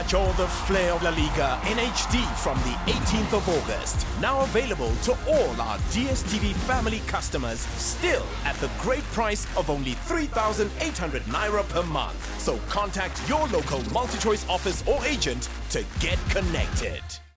Catch all the flair of La Liga in HD from the 18th of August. Now available to all our DStv Family customers, still at the great price of only 3,800 Naira per month. So contact your local multi-choice office or agent to get connected.